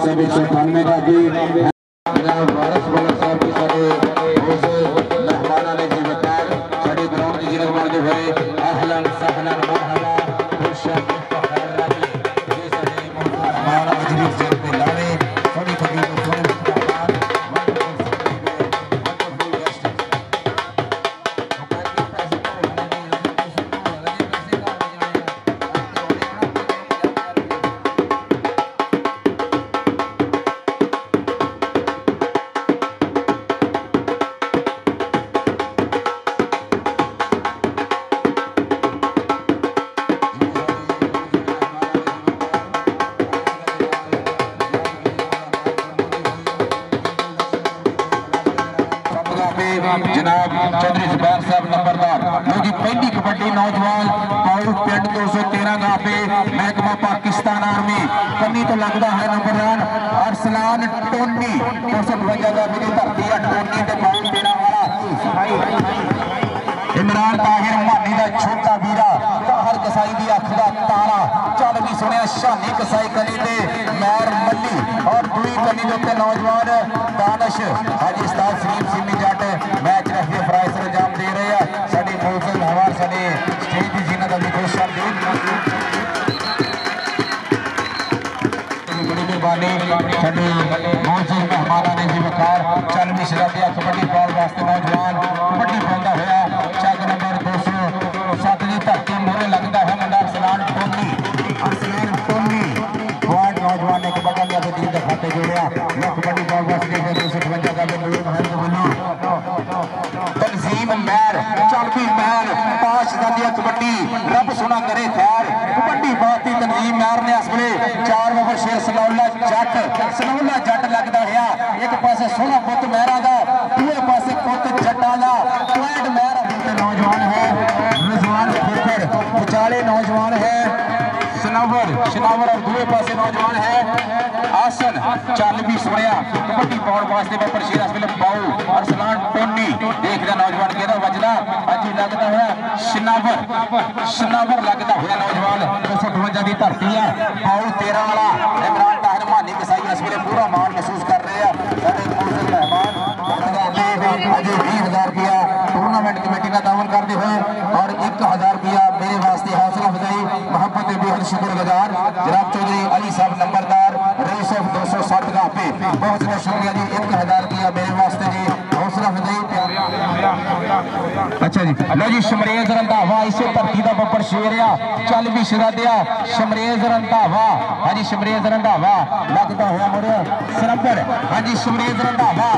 198 का जी वारस वाला साहब की सारे मेहमान ने जी वकार साड़ी ग्राउंड की जिन्हें मान दे हुए अहलन सहलन मरहबा खुशब खैर रखी ये सारे मेहमान मजबूर से पे लावे थोड़ी थोड़ी सोने जनाब चौधरी जुबैर साहब नंबरदार लो जी पहली कबड्डी नौजवान पाऊ पिंड 213 गापे महकमा पाकिस्तान आर्मी कन्नी तो लगता है नंबरदार अरसलान टोनी 252 गापे की धरती है टोनी के पाऊ तेरा वाला इमरान ताहिर मानी का छोटा वीरा ताहर कसाई की अख का तारा चल भी सुने शानी कसाई कली दे मैर मल्ली और दुई कली के उत्ते नौजवान दानिश हाजी उस्ताद सलीम सिमी जट मैच रफी फराइज अंजाम दे रहे हैं साडी मौजूद हवार साडे स्टेज की जीनत अभी खुश शामिल बड़ी मेहरबानी साडे मौजूद मेहमानां ने जी वकार चल भी शराबिया कबड्डी पाल वास्ते नौजवान कबड्डी पाउंदा होया चक नंबर 207 की धरती मोहरे लगता है मुंडा अरसलान टोनी वार्ड नौजवान ने कबड्डी के टीम के खाते जोड़िया कबड्डी पाल वास्ते 258 का नूर महल बोलो तंजीम मैर चल भी मैर पांच दादिया कबड्डी रब सुना करे खैर कबड्डी बाती तंजीम मैर ने इस वे 4 ओवर 6 सनौला जट लगता है एक पासे सोना पुत मैरा का दूसरे पासे पुत जट्टा का क्लैड मैर नौजवान है रिजवान खोखर विचाले नौजवान है शनावर और दूसरे पासे नौजवान है आसन चल भी सुनिया कबड्डी पाउन वास्ते मैं परशेर इस वेले पाऊ अरसलान टोनी देखदा नौजवान कहदा वजदा अजी लगदा होया शनावर लगदा होया नौजवान 252 की धरती है पाऊ 13 वाला इमरान ताहिर मानी कसाई इस वेले पूरा मान महसूस कर रहे हैं साडे मौजूद मेहमान अजी 20000 रुपया टूर्नामेंट कमेटी का दामन करते हुए और 1000 रुपया मेरे वास्ते हौसला अफजाई मोहब्बत बेहद शुक्रगुजार जनाब चौधरी अली साहब नंबरदार रईस 207 का पे बहुत बहुत शुक्रिया जी 1000 रुपया मेरे वास्ते जी हौसला अफजाई अच्छा जी लो जी शमरेज रंधावा इसे धरती का बब्बर शेर आ चल भी शरादिया शमरेज रंधावा हाँ जी शमरेज रंधावा लगता हुआ मुड़िया सरबर हाँ जी शमरेज रंधावा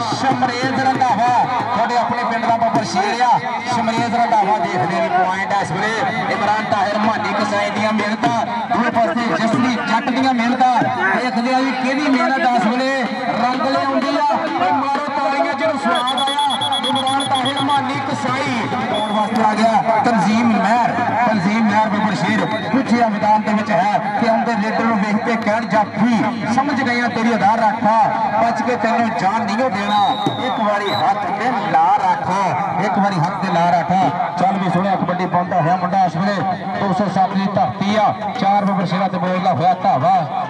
थोड़े अपने पिंड का बब्बर शेर आ शमरेज रंधावा देखने की पॉइंट है इस वे इमरान ताहिर मानी कसाई दी मेहनत दूसरे पासे जसली जट दी मेहनत देखते हैं कि मेहनत इस वे रंग लिया मारो तालियां जो स्वाद आया इमरान ताहिर मानी कसाई और वास्ते आ गया तंजीम महर बब्बर शेर पूछिया मैदान के है कि उनके लीडर वेखते कहन जाफी समझ गई तेरी आधार रखा बच के तेन जान नहीं देना एक बारी हाथ से ला रखा चल भी सुनिया कबड्डी पाउंदा है मुंडा इस वे 207 की धरती आ 4 बब्बर शेरा से बोलता हुआ धावा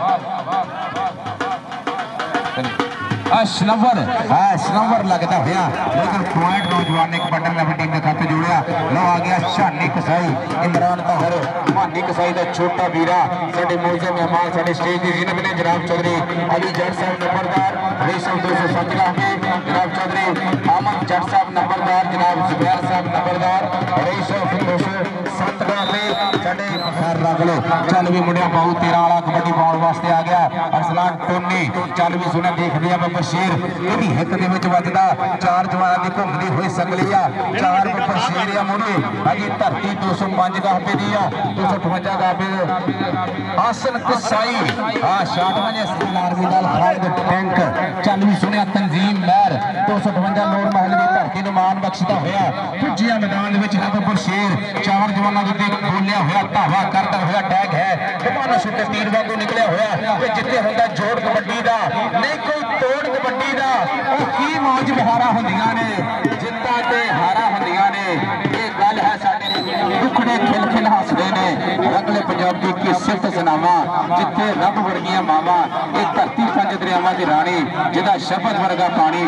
शनवर लगता हुआ लेकिन पॉइंट नौजवान ने कबड्डी लेवल टीम के खाते जोड़िया लो आ गया शानी कसाई इमरान ताहिर मानी कसाई का छोटा वीरा साडे मौजूद मेहमान साडे स्टेज की जिन्हें ने जनाब चौधरी अली जट साहब नंबरदार रेशम 207 का जनाब चौधरी अहमद जट साहब नंबरदार जनाब जुबैर साहब नंबरदार रेशम 207 का साडे खैर रख लो चल भी मुंडिया पाऊ 13 वाला कबड्डी पाउन वास्ते आ गया अरसलान टोनी चल भी सुने देखते हैं बब्बर शेर यदि हित दे विच वजदा 4 जवानां दी घुमदी हुई संगली आ 4 बब्बर शेर आ मुंडे अजी धरती 205 गापे दी आ 258 गापे आसन कसाई शाट वजे आर्मी दल खालिद टैंक चल भी सुनिया तंजीम महर 258 नूर महल की धरती नूं मान बख्शदा होया पुजिया मैदान दे विच बब्बर शेर 4 जवानां दे बोलिया होया धावा करदा होया टैग है कमाना सुते तीर वांगू निकलिया होया कि जिथे हुंदा जोड़ कबड्डी दा नहीं कोई तोड़ कबड्डी दा की मौज बहारा होंदियां ने जित्तां ते हारा होंदियां ने ये गल है साडे दुखड़े खिल खिल हसदे ने रंगले पंजाबी की सिफत सनावा जिथे रब वर्गियां मावा ये धरती दरियावां दी राणी जिहदा शब्द वर्गा पानी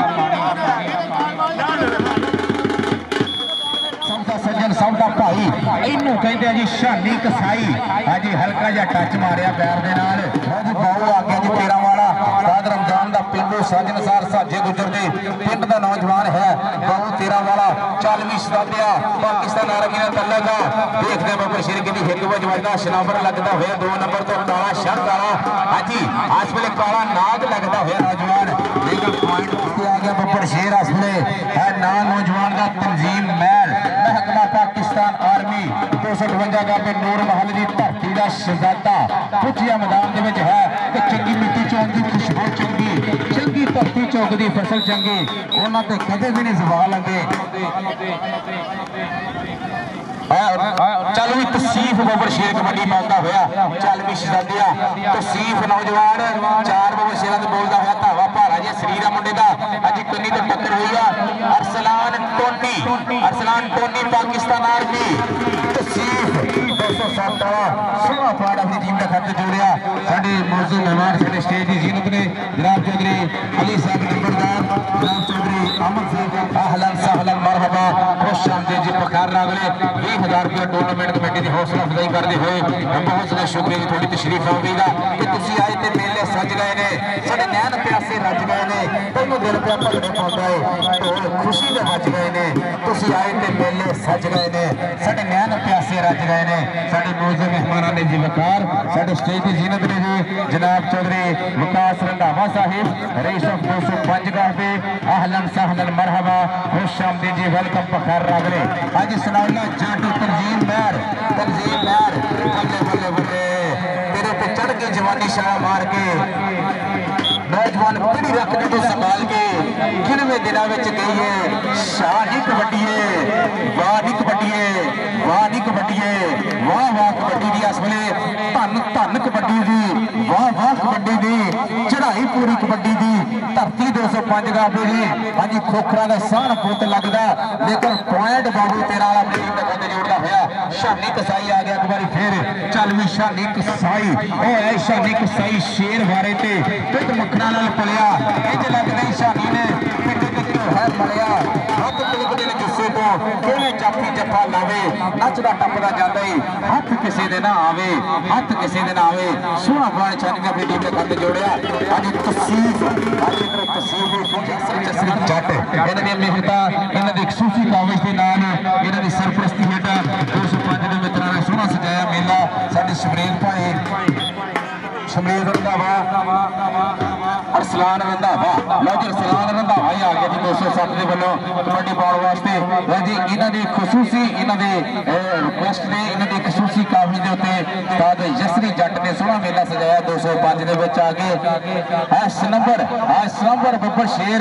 सज्जन सबका भाई इनू कहते जी शानी कसाई। हाँ जी हल्का जा टच मारिया पैर दे नाल। जी बहु आ गया जी तेरा वाला उस्ताद रमजान दा पिंडू साजन सार साजे गुजर दे पिंड दा नौजवान है बहु तेरा वाला। चल भी सदादिया पाकिस्तान आर्मी ने तल्ले का देखते बबर शेर की हिक वजदा शनावर लगता हुआ 2 नंबर तो काला शर्ट वाला। हाँ जी इस वेले काला नाग लगता हुआ नौजवान लेकिन पॉइंट आ गया बबर शेर इस वेले है ना नौजवान का तंजीम महल महकमा पाकिस्तान आर्मी 258 गाबे नूर महल की धरती का शहजादा पुछिया मैदान के है कि चंगी मिट्टी चौक की खुशबू चंगी चंगी धरती चौक की फसल चंगी उन्होंने कदे भी नहीं सवाल आते। चल भी तसीफ बबर शेर कबड्डी पाता हुआ चल भी शहजादिया तसीफ नौजवान 4 बबर शेर बोलता हुआ धावा भारा जी शरीर है मुंडे का अज कन्नी तो टक्कर हुई है। अरसलान टोनी पाकिस्तान आर्मी तसीफ 207 वाला सोना पाड़ अपनी टीम का खत जोड़िया साडे मौजूद मेहमान साडे स्टेज की जीनत ने जनाब चौधरी अली साहब नंबरदार जनाब चौधरी अहमद साहब अहलन सहलन मरहबा खुश आमदीद जी पखार नागले 20,000 रुपया टूर्नामेंट कमेटी की हौसला अफजाई करते हुए बहुत ज़्यादा शुक्रिया जी थोड़ी तशरीफ आवेगा कि तुसी आए थे मेले सज गए ने साडे नैन प्यासे रज गए ने तैनूं दिल पिया भगड़े पाउंदा है ढोल खुशी दे वज गए ने तुसी आए थे मेले सज गए ने साडे नैन प्यासे रज गए ने साडे मौजूद मेहमानां ने जी वकार साडे स्टेज की जीनत ने जी जनाब चौधरी विकास रंधावा साहिब रईस ऑफ 205 गाहबे अहलन सहलन मरहबा खुश आमदीद जी वेलकम पखार रागले अज सुनाउला जाटू तंजीम महर बल्ले बल्ले बल्ले तेरे पे चढ़ के जवानी शाह मार के नौजवान पीढ़ी रख के तो संभाल के किनवे दिनों में गई है शाह नहीं कबड्डी वाह नहीं कबड्डी वाह नहीं कबड्डी वाह वाह कबड्डी दी इस वेले धन धन कबड्डी दी वाह वाह कबड्डी दी चढ़ाई पूरी कबड्डी दी धरती 205 गाबे दी। हाँ जी खोखरा का सहन पुत लगता लेकिन पॉइंट बाबू तेरा वाला टीम का खत जोड़ता हुआ शानी कसाई आ गया एक बार फिर चल भी शानी कसाई ओ है शानी कसाई शेर बारे ते पिट मखना नाल पलिया इंज लगदा शानी ने पिट के है मलिया हाथ पलकड़े ने गुस्से तो किवें जाफी जफा लावे नचदा टपदा जांदा ही हाथ किसी दे ना आवे हाथ किसी दे ना आवे सोहना बाण छानी ने अपनी टीम के खत जोड़िया अज तसीफ अज इधर तसीफ जसरी जट इन्हां दी मेहनतां इन्हां दी खसूसी काविश दे नाल इन्हां दी सरपरस्ती हेठ 205 दे मित्रां ने सोहना सजाया मेला साडे शमरेल भाई शमरेल रंधावा अरसलान रंधावा लो जी अरसलान रंधावा ही आ गया जी 207 के वालों कबड्डी पाउण वास्ते जी इन्हां दी खसूसी इन्हां दे रिक्वेस्ट ने इन्हां दी खसूसी काफी दे उत्ते उस्ताद यसरी जट ने सोहना मेला सजाया 205 दे विच आ गए इस नंबर बब्बर शेर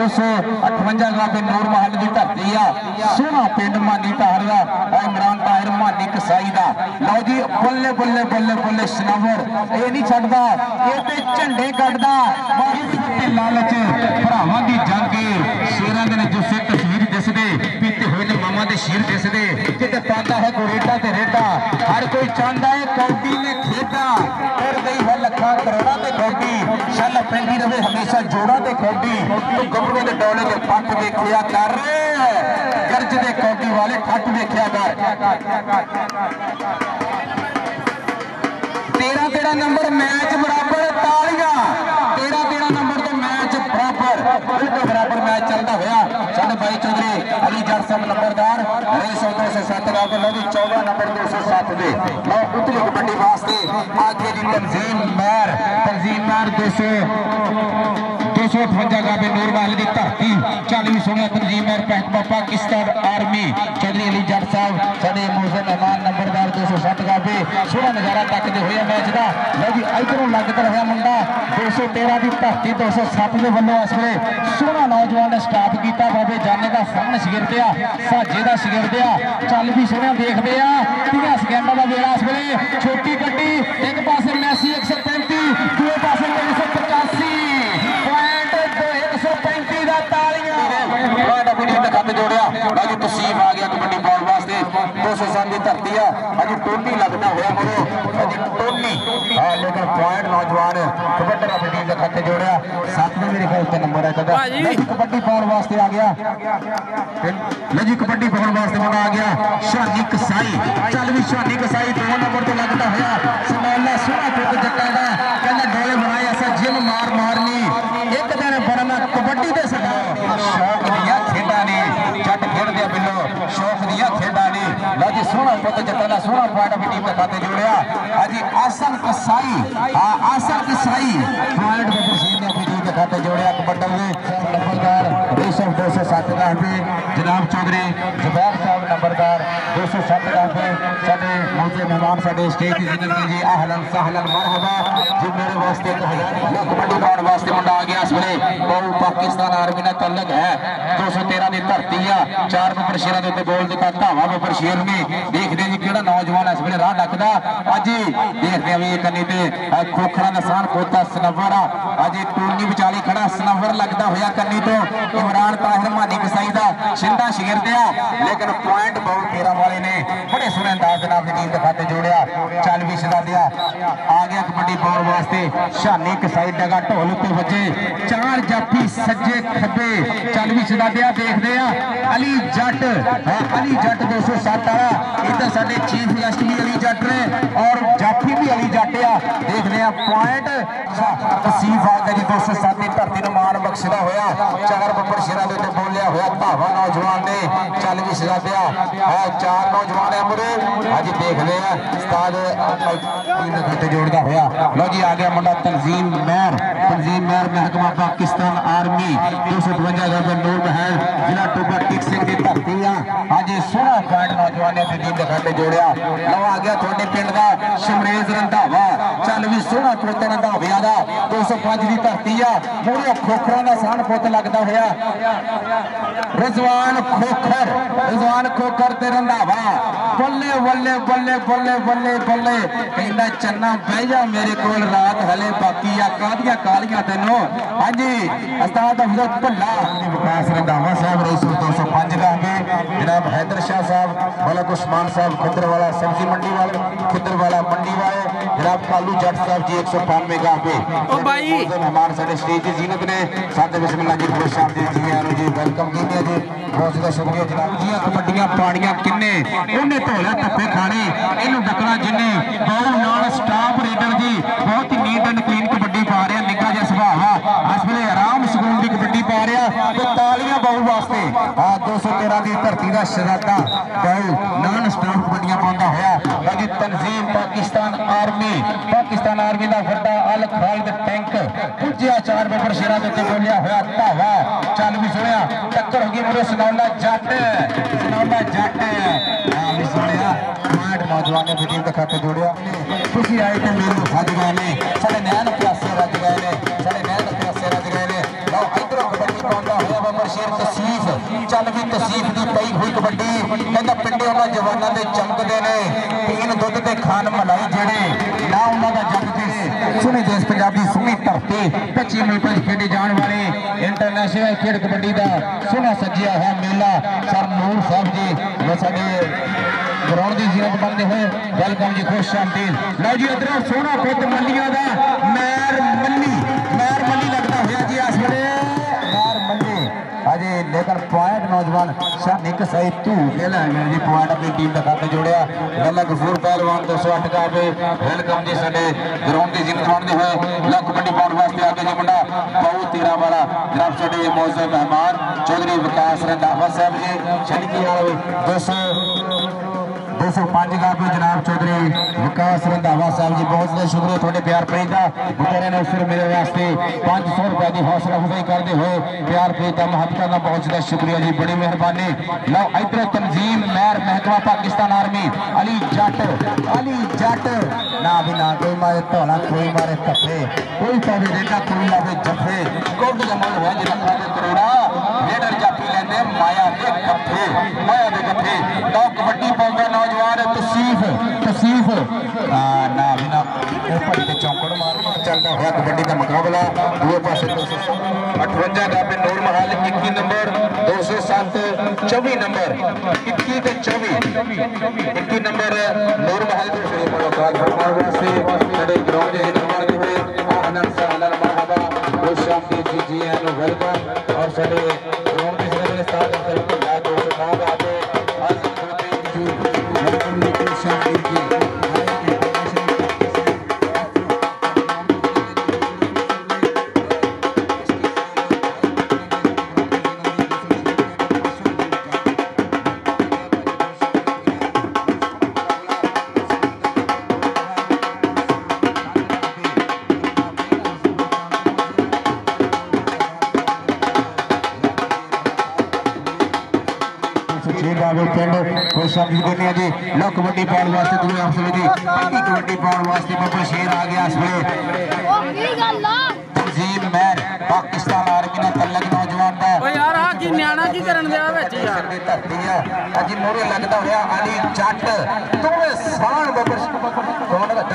258 गाबे नूर महल की धरती आ सोहना पिंड मानी ताहर दा इमरान ताहिर मानी कसाई दा लो जी बल्ले बल्ले बल्ले बल्ले सनवर ये नहीं छड्डदा ये ते झंडे कड्डदा लालच भरावां दी जंग शेरां दे जुस्से तस्वीर दिसदे पीते हुए ने मामा दे शीर दिसदे किते पांदा है गोरेटा ते रेटा हर कोई चाहता है कौडी ने खेडा और गई है लखा करोड़ा ते कौडी शल पैंदी रहे हमेशा जोड़ा ते कौडी तो गबरू दे डोले ते पट देखिया कर गर्ज दे कौडी वाले ठट देखिया कर 13 नंबर मैच बराबर तालियां 13 नंबर तो मैच बराबर बिल्कुल बराबर मैच चलता हुआ साढ़े भाई चौधरी अली जट साहब नंबरदार 207 का 14 नंबर 207 दे लो उतली कबड्डी वास्ते आगे जी तंजीम महर 258 गाबे नूर महल की धरती 40 सोनिया तंजीम महर पाकिस्तान आर्मी चौधरी अली जट साहब साढ़े मौजूद मेहमान नंबरदार 260 गाबे सोहना नजारा तकते हुए मैच का लो जी इधरों लगता रहा मुंडा 213 की धरती 207 के वालों इस वे सोहना नौजवान ने स्टाप किया बाबे जाने का फन शिगिरदे साजे का शिगिरदे चल भी सोहना देखते 30 सेकंडों का वेला इस वे छोटी गड्डी एक पास मैसी 135 दूसरे पास 385 135 का तालियां खत जोड़िया तसीफ आ गया कबड्डी पाउण वास्ते 207 की धरती है अज टोनी लगता हुआ मुड़ो टोनी लेकिन पॉइंट नौजवान कबड्डी अपनी टीम के खाते जोड़िया 7 में मेरे ख्याल से नंबर है कबड्डी पाउन वास्ते आ गया जी कबड्डी पाउन वास्ते मुंडा आ गया शानी कसाई चल भी शानी कसाई 2 नंबर तो लगता हुआ समाला सोना पुत जट्टा दा कहंदा डोले बनाए ऐसा जिम मार मारनी एक दिन बनना कबड्डी दे सका शौक दिया खेडा ने जट खेडदे बिल्लो शौक दिया खेडा ने लो जी सोना पुत जट्टा दा सोना पॉइंट अपनी टीम के खाते जोड़िया अजी आसन कसाई आसन कसाई पॉइंट बशीर ने अपनी टीम के खाते जोड़िया कबड्डी में नंबरदार रेशम 207 का पे जनाब चौधरी जुबैर साहब नंबरदार 207 का पे साडे मौजूद मेहमान साडे स्टेज की जिन्नत जी अहलन सहलन मरहबा जी मेरे वास्ते 1000 कबड्डी पाउन वास्ते मुंडा आ गया इस वेले बहु पाकिस्तान आर्मी नाल तल्लक है 213 दी धरती आ 4 नंबर शेरां दे उत्ते बोल दिता धावा बबर शेर ने देखदे जी किहड़ा नौजवान इस वेले राह डकदा अज देखदे आ वी कन्नी ते खोखरा नसान कोता सनवर आ अज टूनी विचाली खड़ा सनवर लगदा होया कन्नी तो इमरान ताहिर मानी कसाई दा शिंदा शेर दिया लेकिन पॉइंट बहु 13 वाले ने बड़े सोहने अंदाज दे नाल टीम दे खाते जोड़िया चल भी शहजादिया आ गया कबड्डी पाउन वास्ते शानी कसाई डगा ढोल उत्ते बजे 4 जाफी सज्जे खब्बे चल भी शहजादिया देखदे आ अली जट 207 वाला इधर साडे चीफ गेस्ट भी अली जट ने और जाफी भी अली जट आ देखदे आ पॉइंट तसीफ आ गया जी 207 दी धरती नूं मान बख्शदा होया 4 बब्बर शेरां दे उत्ते बोलिया होया धावा नौजवान ने चल भी शहजादिया 4 नौजवान है मुरे अज देखदे आ उस्ताद टीम खाते जोड़दा होया लो जी आ गया मुंडा तंजीम महर महकमा पाकिस्तान आर्मी 252 का नूर महल जिला टोबा टिक सिंह की धरती अज सोहना पॉइंट नौजवान ने टीम के खाते जोड़िया लो आ गया थोड़े पिंड का शमरेज रंधावा चल भी सोहना पुत रंधाविया का 205 की धरती आ मूड़े खोखरा का सान पुत लगता होया रिजवान खोखर ते रंधावा बल्ले बल्ले बल्ले बल्ले बल्ले बल्ले कहना चन्ना बह जा मेरे को रात हले बाकी आ कादियां कालियां तेनों हाँ जी उस्ताद अफजल भुल्ला विकास रंधावा साहब रईसुल 205 का आगे जनाब हैदर शाह साहब मलक उस्मान साहब खिद्रवाला सब्जी मंडी वाले खिद्रवाला मंडी वाले जनाब कालू जट साहब जी 195 का आगे मेहमान साडे स्टेज की जीनत ने साथ बिस्मिल्लाह जी खुश आमदीद जी आनो जी वेलकम कीते जी बहुत ज़्यादा शुक्रिया जनाब जी कबड्डियां पाड़ियां किन्ने उन्हें धोला धप्पे खाने इनू डकना जिन्ने बहु नाल स्टाफ रीडर जी बहुत ही नीट एंड क्लीन कबड्डी पा रहे निक्का जिहा सुभाव आ इस वेले आराम सुकून की कबड्डी पा रहा तो तालियां बहु वास्ते 213 की धरती का शहजादा बहु नान स्टाफ कबड्डियां पाउंदा होया बाकी तंजीम पाकिस्तान आर्मी का वड्डा अल खालिद टैंक पुज्जिया 4 बब्बर शेरां दे उत्ते बोलिया होया धावा चल भी सुनिया टक्कर होगी मुरे सनौला जट भी सुनिया पॉइंट नौजवान ने टीम के खाते जोड़िया खुशी आई तो मेरे सज गए ने साडे नैन प्यासे रज गए ने लो इधर कबड्डी पाउंदा होया बब्बर शेर तसीफ चल भी तसीफ दी पई हुई कबड्डी कहंदा पिंडे उन्हां जवानां दे चमकदे ने पीन दुध ते खान मलाई जेड़े ना उन्हां दा जग ते सुनी देश पंजाबी सुनी धरती 25 मुल्कां च खेडे जाण वाले इंटरनेशनल खेड कबड्डी दा सोहना सजिया है मेला सर नूर साहब जी वो साडे ग्राउंड की जीनत बनते हुए वेलकम जी खुश आमदीद लो जी इधर सोहना पुत मल्लिया का मैर मल्ली लगता हुआ जी इस वेले मैर मल्ली अजे लेकिन पॉइंट नौजवान शानी कसाई तू खेला है जी पॉइंट अपनी टीम का खाते जोड़िया गला गफूर पहलवान 208 का पे वेलकम जी साडे ग्राउंड की जीनत बनते हुए लो कबड्डी पाउन वास्ते आगे जी मुंडा बहु 13 वाला जनाब साडे मौजूद मेहमान चौधरी विकास रंधावा साहब जी छड़की 205 का भी जनाब चौधरी विकास रंधावा साहब जी बहुत ज़्यादा शुक्रिया थोड़े प्यार प्रीत का बेचारे ने फिर मेरे वास्ते 500 रुपए की हौसला अफजाई करते हुए प्यार प्रीत का महत्व का बहुत ज़्यादा शुक्रिया जी बड़ी मेहरबानी लो इधर तंजीम महर महकमा पाकिस्तान आर्मी अली जट ना भी ना कोई मारे धौला कोई मारे धप्पे कोई पावे रेटा कोई लावे जफे गोद जमल है जिला करोड़ा रेडर जापी लेंदे माया दे गफ्फे लो कबड्डी पाउंदा नौजवान तसीफ ना भी ना भड़ी के चौंकड़ मार चलता हुआ कबड्डी का मुकाबला दूसरे पास 258 का नूर महल 21 नंबर 207 24 नंबर 21 के 21 नंबर नूर महल मुलाकात फरमाने से बड़े ग्राउंड से निर्माण हुए आनंद से आनंद मरहबा खुशामदी जी एंड वेलकम और सारे ग्राउंड के सारे स्टाफ को याद हो सका आते आज जी वेलकम खुशामदी जी जी लो कबड्डी पाउन वास्ते दूसरे अफसर जी पहली कबड्डी पाउन वास्ते बब्बर शेर आ गया इस वे तंजीम मैर पाकिस्तान आर्मी ने तलक नौजवान दा ओ यार आ की न्याणा की करन दिया विच यार दी धरती है अजी मोरे लगदा होया अली जट दोवे साण बब्बर कौन है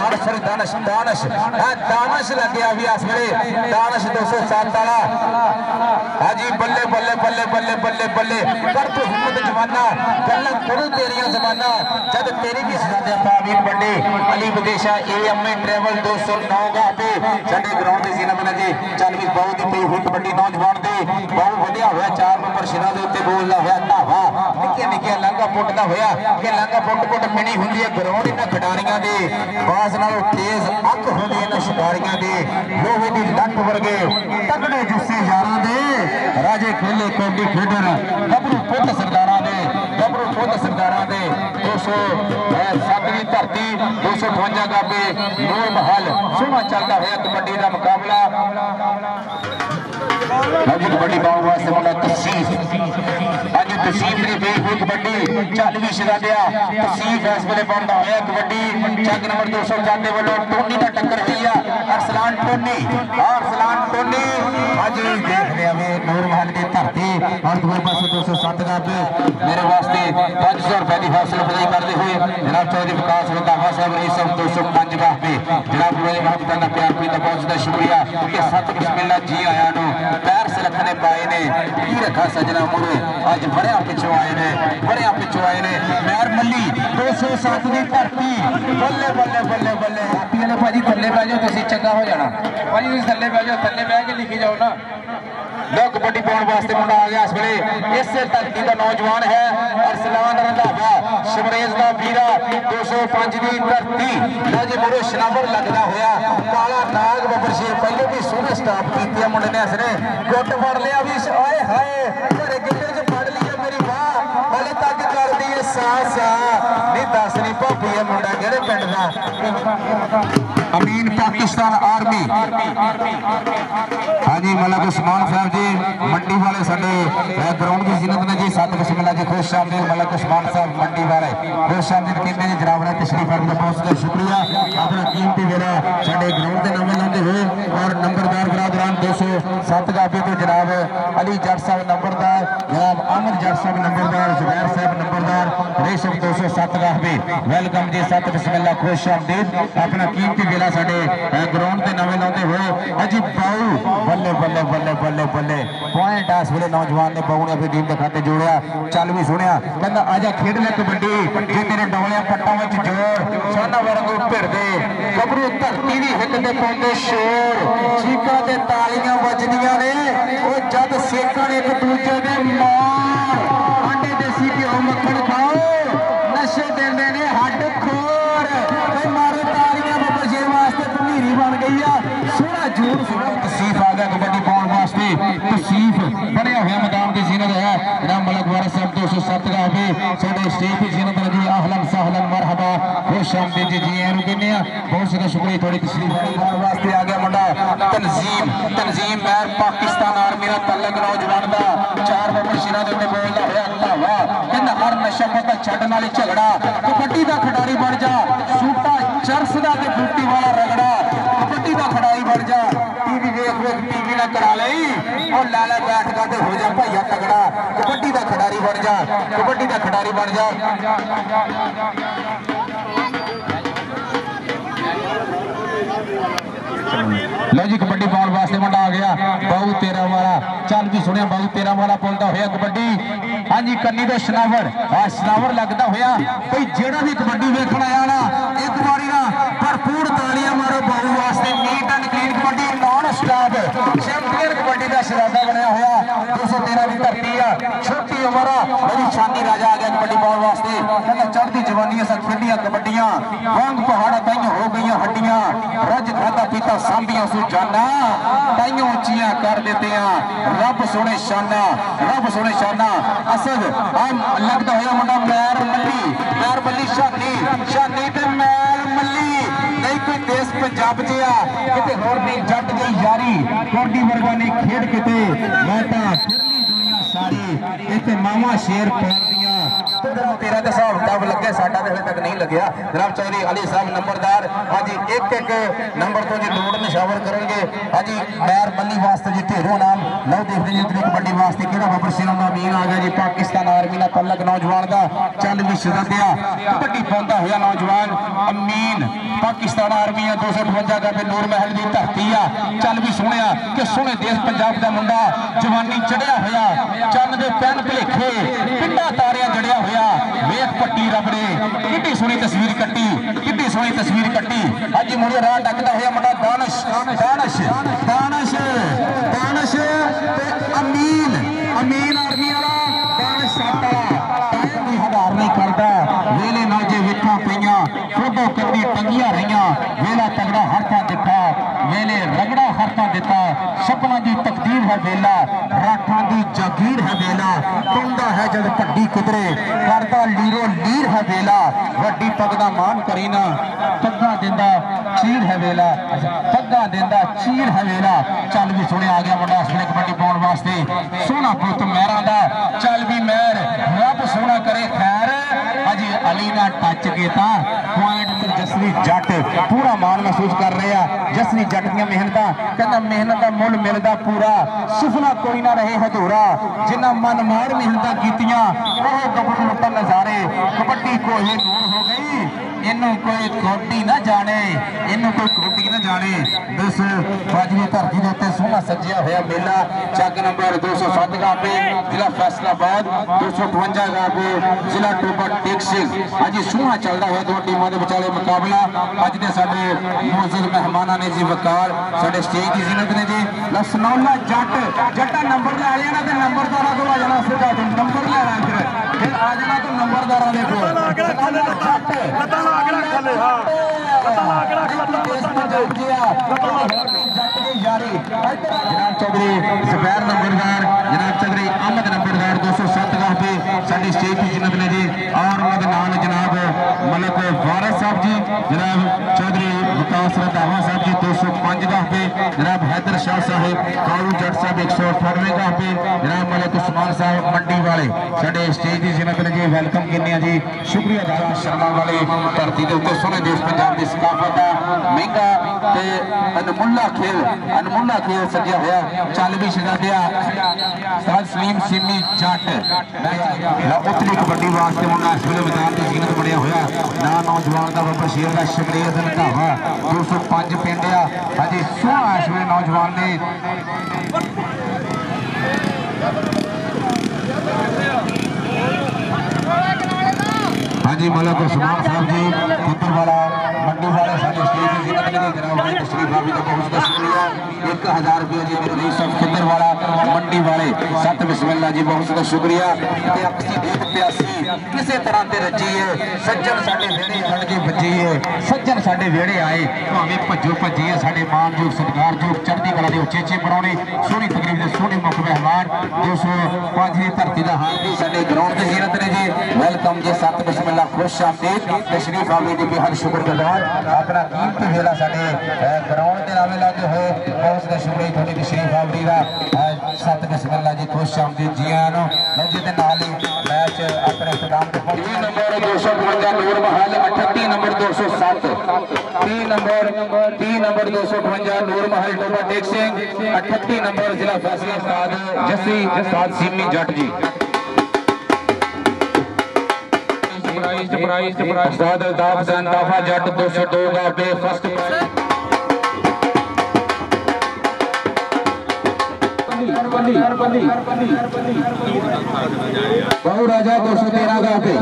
दानश लग गया भी इस वे दानश 207 वाला हाजी बल्ले बल्ले बल्ले बल्ले बल्ले बल्ले कर तू हिम्मत जवाना गल्लां करो तेरियां जमाना जब तेरी भी सजा पावीर बड़े अली विदेशा एएमए ट्रैवल 209 का पे साडे ग्राउंड दे सीना बना जी चल भी बहुत ही पई हुई कबड्डी नौजवान दे बहुत वधिया होया 4 नंबर सिरा दे उत्ते बोलदा होया धावा निक्के निक्के लांगा पुੱਟਦਾ होया कि लांगा पुੱਟ मिनी हुंदी है ग्राउंड इन्हां खिडारियां दे बास नालों तेज अख हुंदी इन्हां शिकारियां दे लोहे दी लट वर्गे तगड़े जुस्से यारां दे राजे खेले कौडी खेडर गबरू पुੱਤ सरदारां दे 207वीं धरती 252 गाबे नूर महल सोहना चलता हुआ कबड्डी का मुकाबला कबड्डी पाउन वास्ते मुंडा तसीफ अज तसीफ ने बेहूद कबड्डी 40वीं शिरा दिया तसीफ इस वेले बनता हुआ कबड्डी चक नंबर 204 के वालों टोनी का टक्कर हुई है अरसलान टोनी अज देख रहे हैं नूर महल की धरती और दूसरे पास 207 गाबे मेरे वास्ते 500 रुपए की हौसला अफजाई करते हुए जनाब चौधरी विकास रंधावा साहब रईस साहब 205 गाबे जनाब मेरे वक्त का प्यार पीता बहुत ज्यादा शुक्रिया कि सत बिस्मिल्ला जी आया नो पैर से रखने पाए ने की रखा सजना मुरे अज बड़े पिछों आए ने मैर मल्ली 207 की धरती बल्ले बल्ले बल्ले बल्ले हैप्पी वाले भाजी थल्ले बह जाओ तुसीं चंगा हो जाना भाजी तुसीं थल्ले बह जाओ थल्ले बह के लिखी जाओ ना लो कबड्डी पाउन वास्ते मुंडा आ गया इस वेले इस धरती का नौजवान है अरसलान रंधावा शिवरेज का वीरा 205 की धरती लो जी मुरे शनावर लगता होया काला नाग बब्बर शेर पहले भी सोहने स्टाप की मुंडे ने असरे गुट फड़ लिया भी आए हाय घरे गिट्टे च फड़ लिया मेरी वाह हले तक कर दी है सा नहीं दस नहीं भाभी है मुंडा किहड़े पिंड दा अमीन पाकिस्तान आर्मी हाँ जी मलक उस्मान साहब जी मंडी वाले साडे ग्राउंड की जीनत ने जी सत बिस्मिल्लाह जी खुश आमदीद मलक उस्मान साहब मंडी वाले खुश आमदीद कहते जी जनाब ने तशरीफ फरमा बहुत बहुत शुक्रिया अपना कीमती वेला साडे ग्राउंड के नाम लाते हुए और नंबरदार बरादरान 207 गाबे तो जनाब अली जट साहब नंबरदार जनाब अहमद जट साहब नंबरदार जुबैर साहब नंबरदार रेशम 207 गाबे वेलकम जी सत बिस्मिल्लाह खुश आमदीद अपना कीमती वेला साडे ग्राउंड के नाम लाते हुए अजी बाऊ बल्ले बल्ले बल्ले बल्ले बल्ले पॉइंट इस वेले नौजवान ने बाऊ ने अपनी टीम के खाते जोड़िया चल भी सुनिया कहता आजा खेड ले कबड्डी जे तेरे डोलिया पट्टा में जोड़ सोना वर्गू भिड़दे गबरू धरती की हिट ते पाउंदे शोर चीकां ते तालियां वजदियां ने ओ जद सेकण एक दूजे दे मार आंडे देसी घिओ मक्खन खाओ नशे देंदे ने हड्ड खोर मारो तालियां बब्बर शेर वास्ते भनीरी बन गई है सोहना जूर तसीफ आ गया कबड्डी पाउन वास्ते तसीफ बने हुए मैदान की जीनत है जनाब मलक वारिस साहब 207 का भी साडे स्टेज की जीनत है जी अहलन सहलन मरहबा खुश आमदीद जी एनु कहने बहुत ज्यादा शुक्रिया थोड़ी तशरीफ वास्ते आ गया मुंडा तंजीम मैर पाकिस्तान आर्मी का तलक नौजवान का 4 नंबर सिरा दे उत्ते बोलदा होया अल्लाह कहंदा हर नशा पता छड्डण वाली झगड़ा कबड्डी का खिडारी बन जा सूटा चरस दा ते बूटी वाला रगड़ा कबड्डी का खिडारी बन जा टीवी वेख टीवी ना करा लई और लाला बैठ कर हो जा भाईया तगड़ा कबड्डी का खिडारी बन जा कबड्डी का खिडारी बन जा लो जी कबड्डी पाउण वास्ते मुंडा आ गया बाऊ 13 वाला चल भी सुनिया बाऊ 13 वाला पाउंदा होया कबड्डी। हाँ जी कन्नी तो शनावर शनावर लगता होया भाई जेड़ा भी कबड्डी वेखण आया ना एक बारी ना भरपूर तालियां मारो बाऊ वास्ते। Neat and clean kabaddi non stop champion kabaddi का शराधा बनया होया 213 की धरती आ छोटी उम्र बड़ी शानी राजा आ गया कबड्डी पाउण वास्ते। कहंदा चढ़दी जवानी असां खेडियां कबड्डियां वांग पहाड़ा ताइयों हो गईयां हड्डियां रज खादा पीता सांभियां सू जाना ताइयों उच्चियां कर देतियां रब सोने शाना असद आम लगता होया मुंडा मैर मल्ली शानी ते मैर मल्ली नहीं कोई देश पंजाब च आ किते होर नहीं जट गई यारी कोडी वर्गा ने खेड किते मैं तां फिरली दुनिया सारी इत्थे मावा शेर पालदियां तेरा तो हिसाब किताब लगे साडा तो हले तक नहीं लग्या। जनाब चौधरी अली साहब नंबरदार हाँ जी एक नंबर तो जी लोड निशावर करेंगे। हाँ जी मैर मल्ली वास्ते जी ढेरों नाम लो देखते जी कबड्डी वास्ते कि बाबर सिरों का अमीन आ गया जी पाकिस्तान आर्मी का तलक नौजवान का चल भी शदया कबड्डी पाता हुआ नौजवान अमीन पाकिस्तान आर्मी 258 का नूर महल की धरती आ चल भी सुनिया कि सोहने देश पंजाब का मुंडा जवानी चढ़िया होया चंद के पैन भलेखे पिंडा तारिया जड़िया होया वेख पट्टी रब ने कितनी सोहनी तस्वीर कट्टी अज मुड़े राह डकदा होया मुंडा दानश अमीन आर्मी वाला दानश टाइम भी हदार नहीं करता वेले नाजे विठा पईयां फोटो कंदी टंगिया रहियां वेला तगड़ा हरता दिता वेले रगड़ा हरता दिता सपना की तकदीर है वेला राठा की जागीर है वेला टुंदा है जद पड्डी कुदरे करदा लीरो लीर है वेला वड्डी पग दा मान करी ना पग्गा दिंदा चीर है वेला चल भी सुने आ गया मुंडा इसने कबड्डी पाउण वास्ते सोहना पुत मैरां दा चल भी मैर रब सोहना करे खैर अजी अली ना टच किया पॉइंट जसवी जट पूरा मान महसूस कर रहे हैं जसवी जट दी मेहनत कहना मेहनत का मुल मिलता पूरा सुफला कोई ना रहे हदूरा जिन्ना मन मार मेहनत कीतियां वह गबरू लुटन नजारे कबड्डी को ही नूर हो गई इनू कोई खोटी ना जाने दोस्तों फाजली धरती के उत्ते सोहना सजिया होया मेला चक नंबर 207 का पे जिला फैसलाबाद 258 का पे जिला टोबा टेक सिंह अज सोहना चलता हुआ दो टीमों के विचाले मुकाबला अज के साडे मौजूद मेहमाना ने जी वकार साडे स्टेज की जीनत ने जी लसनौला जट्टा नंबर ले आ जाना तो नंबरदारा को आ जाना सीधा नंबर ले आना फिर आ जाना तो नंबरदारा ने को जनाब चौधरी सफैर नंबरदार जनाब चौधरी अहमद नंबरदार 207 का पे साडी स्टेज की जिन्नत ने जी और उन्होंने नाम जनाब मलक वारिस साहब जी जनाब चौधरी विकास रंधावा साहब जी 205 का पे जनाब हैदर शाह साहब कालू जट साहब 198 का पे जनाब मलक उस्मान साहब मंडी वाले साडे स्टेज की जिन्नत ने जी वेलकम करने जी शुक्रिया दादा शर्मा वाले धरती के उत्ते सोहने देश पंजाब की सकाफत का महंगा अनमुला खेल सजिया होया चल भी शहजादिया उस्ताद सलीम सिमी जट उत्तरी कबड्डी वास्ते मुंडा इस वेले मैदान की जीनत बनया होया ना नौजवान का बाबा शेर का शबरीर रंधावा 205 पिंड आ अजी सोहना इस वेले नौजवान ने हाँ जी मलक उस्मान साहब जी पुत्र वाला मंडी वाले साढ़े स्टेज की जिन्नत ने जनाब भाई तशरीफ आवी का बहुत शुक्रिया 1000 रुपया जी मेरे रईस साहब खिंदर वाला मंडी वाले सत बिस्मिल्लाह जी बहुत शुक्रिया ते अपनी देख प्यासी किसी तरह ते रजी है सज्जन साडे वेड़े खड़ के बजी है सज्जन साडे वेड़े आए भावें भज्जो भज्जिए साडे मानयोग सत्कारयोग चढ़दी कला दे उचेचे बनाने सोहनी तकरीब दे सोहने मुख मेहमान 205 की धरती का हाल भी साडे ग्राउंड की जीनत ने जी वेलकम जी सत बिस्मिल्लाह खुश आमदीद तशरीफ आवी दी बेहद शुक्रगुजार अपना कीमती वेला साडे ग्राउंड के नामे लागे हुए बहुत ज़्यादा शुक्रिया थोड़ी तशरीफ आवरी का सत बिस्मिल्लाह जी खुश आमदीद जी आया नौजी के नाल ही मैच अपने इख्तिताम पे पहुंचे नंबर 255 नूर महल 38 नंबर 207 3 नंबर 255 नूर महल टोबा टेक सिंह 38 नंबर जिला फैसला उस्ताद जस्सी उस्ताद सिमी जट जी उस्ताद अल्ताफ हुसैन ताफा जट 202 का पे फर्स्ट बहु राजा 213 गांव पे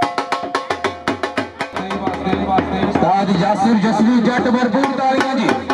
यासिर जसवी जट भरपूर तालियां जी।